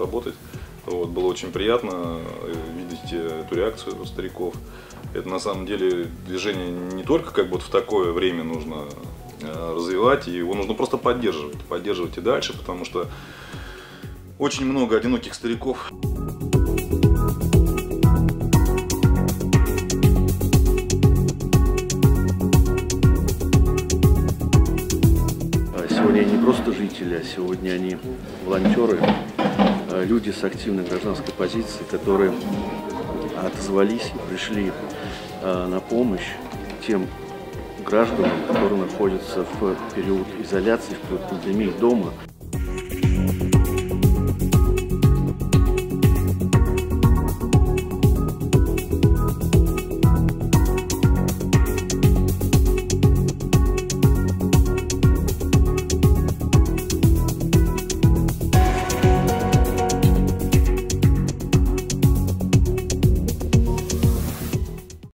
работать. Вот, было очень приятно видеть эту реакцию стариков. Это на самом деле движение не только как бы вот в такое время нужно развивать, его нужно просто поддерживать и дальше, потому что очень много одиноких стариков. Сегодня они не просто жители, а сегодня они волонтеры, люди с активной гражданской позицией, которые отозвались и пришли на помощь тем гражданам, которые находятся в период изоляции, в период пандемии дома.